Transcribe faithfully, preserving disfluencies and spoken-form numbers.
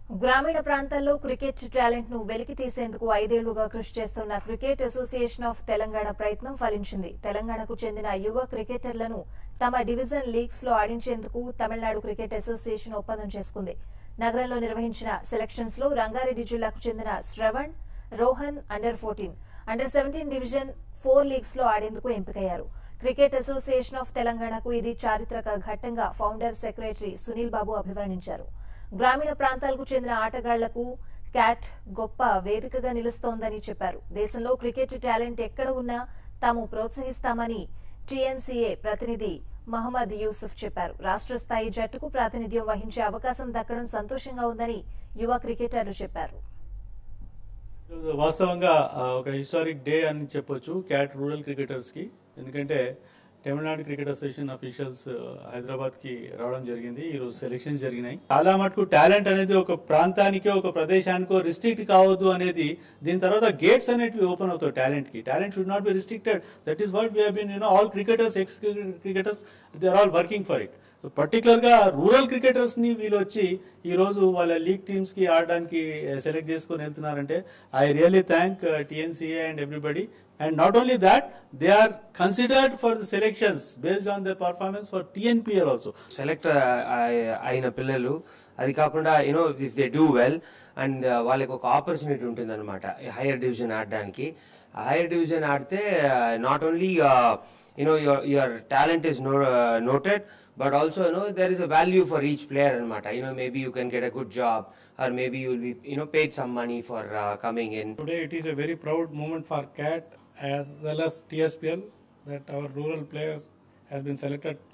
గ్రామీణ ప్రాంతాల్లో cricket talent ను వెలికి తీసేందుకు ఐదేళ్లుగా కృషి చేస్తున్న క్రికెట్ అసోసియేషన్ ఆఫ్ తెలంగాణ ప్రయత్నం ఫలించింది. తెలంగాణకు చెందిన యువ క్రికెటర్లను తమ డివిజన్ లీగ్స్ లో ఆడించేందుకు తమిళనాడు క్రికెట్ అసోసియేషన్ ఒప్పందం చేసుకుంది. నగరంలో నిర్వహించిన సెలక్షన్స్ లో రంగారెడ్డి జిల్లాకు చెందిన Shravan, Rohan under fourteen, under seventeen division four leagues లో ఆడేందుకు ఎంపికయ్యారు. క్రికెట్ అసోసియేషన్ ఆఫ్ తెలంగాణకు ఇది చారిత్రక ఘట్టంగా ఫౌండర్ సెక్రటరీ సునీల్ బాబు అభివర్ణించారు. గ్రామీణ ప్రాంతాలకు చెందిన ఆటగాళ్లకు క్యాట్ గొప్ప వేదికగా నిలుస్తోందని చెప్పారు. దేశంలో క్రికెట్ టాలెంట్ ఎక్కడ ఉన్నా తాము ప్రోత్సహిస్తామని టీఎన్సీఏ ప్రతినిధి మహమ్మద్ యూసుఫ్ చెప్పారు. రాష్ట్ర స్థాయి జట్టుకు ప్రాతినిధ్యం వహించే అవకాశం దక్కడం సంతోషంగా ఉందని యువ క్రికెటర్లు చెప్పారు. వాస్తవంగా ఒక హిస్టారిక్ డే అని చెప్పొచ్చు క్యాట్ రూరల్ క్రికెటర్స్ కి. ఎందుకంటే Tamil Nadu cricket association officials Hyderabad కి రావడం జరిగింది. ఈ రోజు సెలక్షన్స్ జరిగినాయి. చాలా మటుకు టాలెంట్ అనేది ఒక ప్రాంతానికో ఒక ప్రదేశానికో రిస్ట్రిక్ట్ కావద్దు అనేది, దీని తర్వాత గేట్స్ అనేటివి ఓపెన్ అవుతాయి టాలెంట్ కి. Talent should not be restricted. That is what we have been, you know, all cricketers, ex cricketers, they are all working for it. Particular గా రూరల్ క్రికెటర్స్ ని వీళ్ళు వచ్చి ఈ రోజు వాళ్ళ లీగ్ టీమ్స్ కి ఆడడానికి సెలెక్ట్ చేసుకుని వెళ్తున్నారంటే I really thank TNCA and everybody. And not only that, they are considered for the selections based on their performance for T N P L also. Select అయిన పిల్లలు అది కాకుండా you know if they do well and వాళ్ళకి ఒక opportunity ఉంటుంది అనమాట higher division ఆడడానికి. Higher division ఆడితే not only you know your your talent is noted, but also you know there is a value for each player anamata. You know, maybe you can get a good job, or maybe you will be you know paid some money for uh, coming in. Today it is a very proud moment for CAT as well as T S P L that our rural players has been selected